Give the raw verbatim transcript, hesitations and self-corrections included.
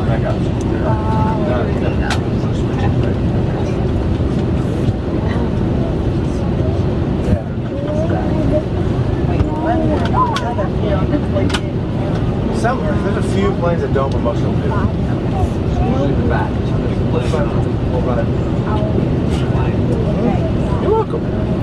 I got you. Some, there's a few planes that don't, but most of them do. Usually in the back. You're welcome.